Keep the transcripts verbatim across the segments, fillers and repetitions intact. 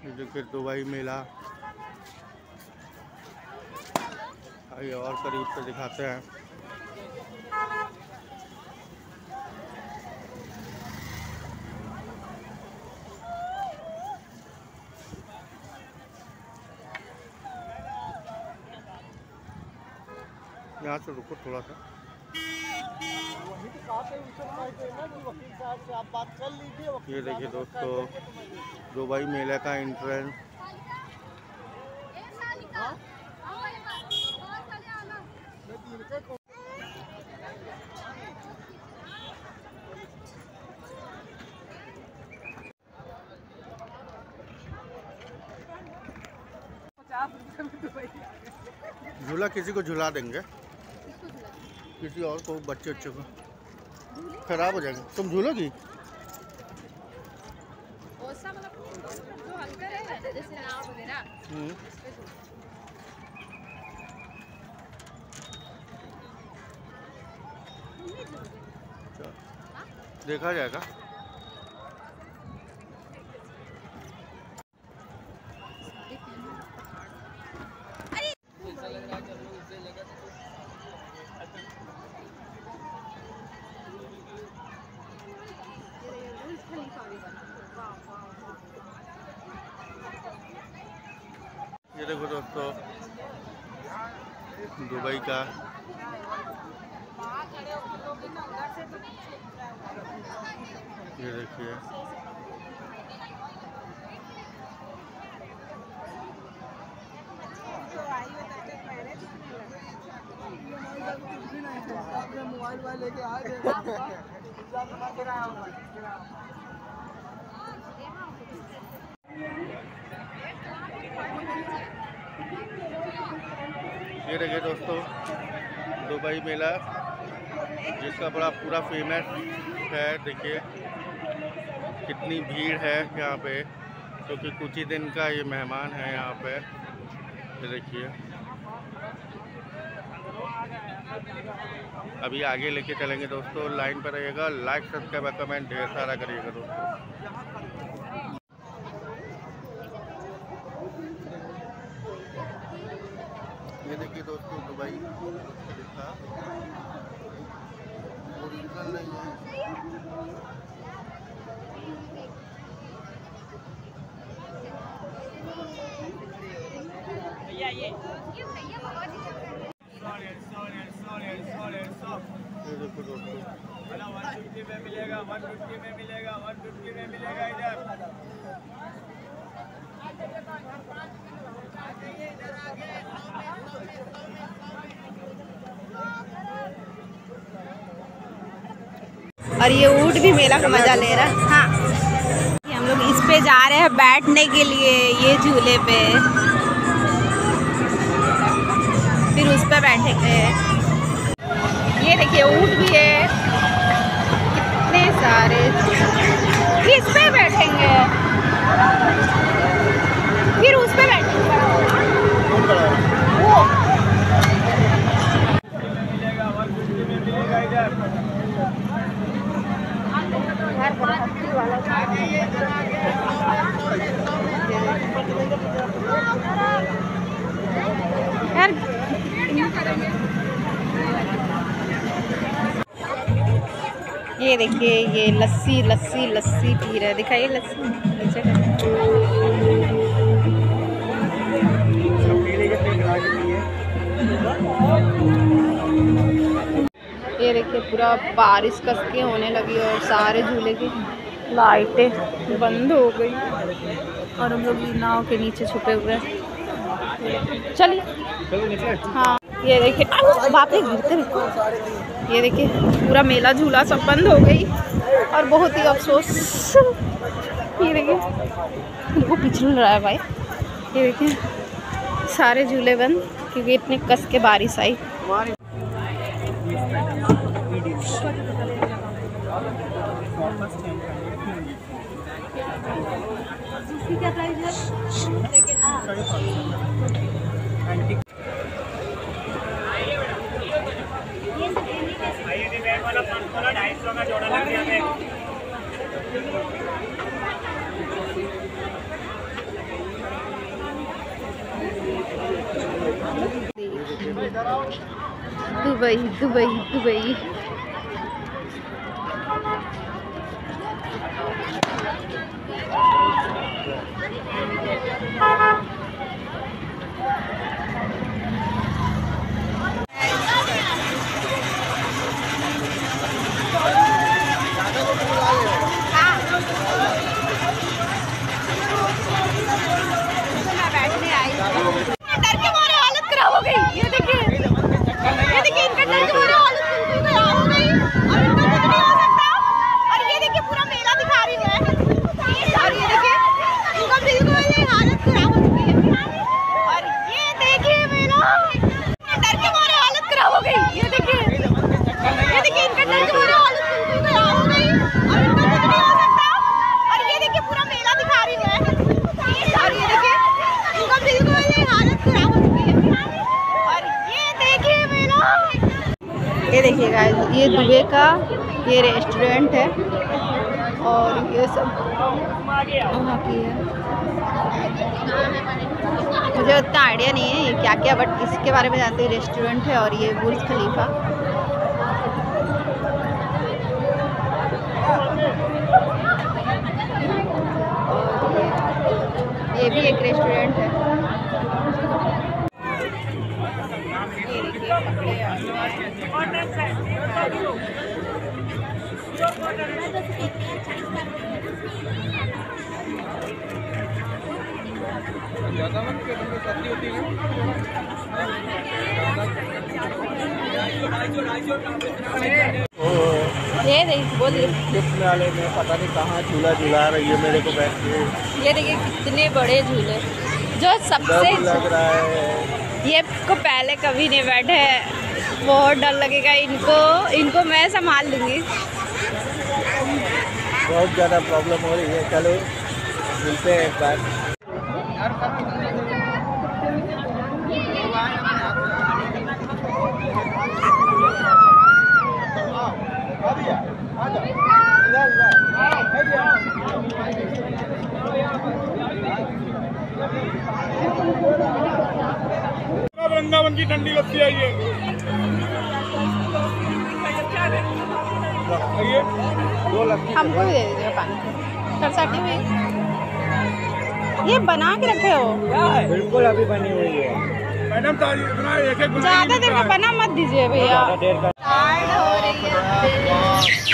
देखिए दुबई मेला। आइए और करीब से दिखाते हैं। यहाँ से रुको थोड़ा सा। ये देखिए दोस्तों दुबई मेले का एंट्रेंस। झूला किसी को झुला देंगे, किसी और को, बच्चे बच्चे को खराब हो जाएगा। तुम झूलोगी? हम्म देखा जाएगा। ये देखो दोस्तों दुबई का ये देखिए मोबाइल वाले लेके आ रहे ये देखिए दोस्तों दुबई मेला जिसका बड़ा पूरा फेमस है। देखिए कितनी भीड़ है यहाँ पे, क्योंकि कुछ ही दिन का ये मेहमान है यहाँ पे। ये देखिए अभी आगे लेके चलेंगे दोस्तों। लाइन पर रहिएगा, लाइक सब्सक्राइब कमेंट ढेर सारा करिएगा दोस्तों। ये देखिए दोस्तों दुबई का ओरिजिनल नहीं है। भैया ये देखो दोस्तों वन फिफ्टी में मिलेगा, वन फिफ्टी में मिलेगा, वन फिफ्टी में मिलेगा इधर। और ये ऊँट भी मेला का मजा ले रहा है। हाँ हम लोग इस पे जा रहे हैं बैठने के लिए, ये झूले पे, फिर उस पे बैठेंगे। ये देखिए ऊँट भी है कितने सारे, इस पे बैठेंगे फिर उस पे बैठेंगे। वो यार ये देखिए ये लस्सी लस्सी लस्सी पी रहा है। दिखाइए लस्सी नीचे। ये देखिए पूरा बारिश कस के होने लगी और सारे झूले की लाइटें बंद हो गई और हम लोग नाव के नीचे छुपे हुए हैं। चलिए हाँ ये देखिए बाप रे गिरते देखो। ये देखिए पूरा मेला झूला सब बंद हो गई और बहुत ही अफसोस। ये देखिए वो पिछल रहा है भाई। ये देखिए सारे झूले बंद क्योंकि इतने कस के बारिश आई। क्या प्राइस है? ढाई सौ का जोड़ा लग गया। Dubai Dubai Dubai. ये देखिए गाइस, ये दुबई का ये रेस्टोरेंट है और ये सब वहाँ की है। मुझे उतना आइडिया नहीं है ये क्या क्या, बट इसके बारे में जानते हैं। रेस्टोरेंट है और ये बुर्ज खलीफा। और ये, ये भी एक रेस्टोरेंट है। ये देखिए, बोलिए लिफ्ट वाले में पता नहीं कहाँ झूला झूला रही है मेरे को बैठ के। ये देखिए कितने बड़े झूले, जो सबसे लग रहा है ये को पहले कभी नहीं बैठे, बहुत डर लगेगा इनको। इनको मैं संभाल लूँगी। बहुत ज़्यादा प्रॉब्लम हो रही है। चलो मिलते हैं एक बार। वृंदावन की ठंडी लस्सी आई है। हमको भी दे दीजिएगा पानी सरसाटी हुई। ये बना के रखे हो? बिल्कुल अभी बनी हुई है मैडम। ज्यादा देर में बना मत दीजिए भैया। हो रही है।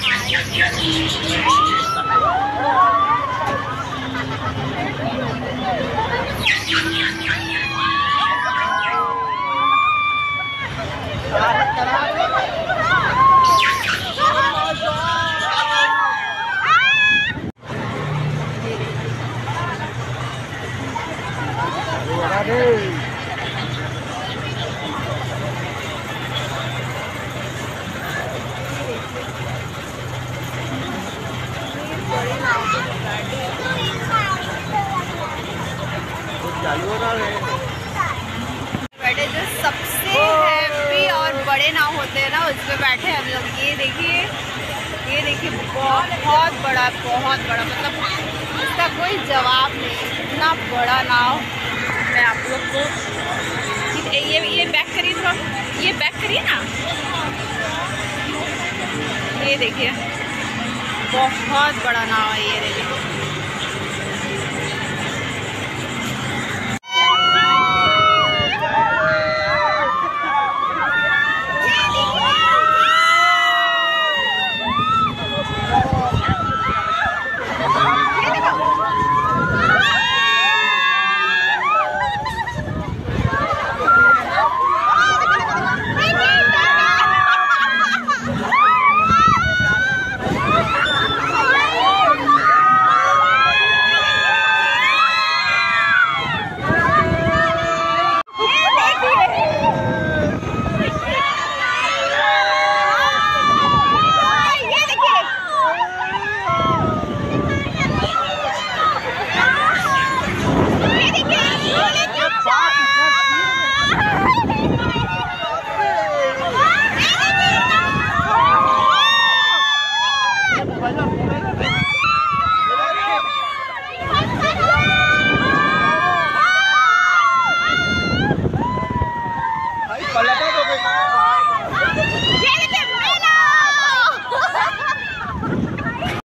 चालू हो रहा है। बैठे जो सबसे हैवी और बड़े नाव होते हैं ना, उसमें बैठे हम लोग। ये देखिए, ये देखिए बहुत बड़ा, बहुत बड़ा, मतलब इसका कोई जवाब नहीं। इतना बड़ा नाव। मैं आप लोग को ये ये बैक करिए थोड़ा, ये बैक करिए ना। ये देखिए बहुत बड़ा नाव है। ये देखिए पलट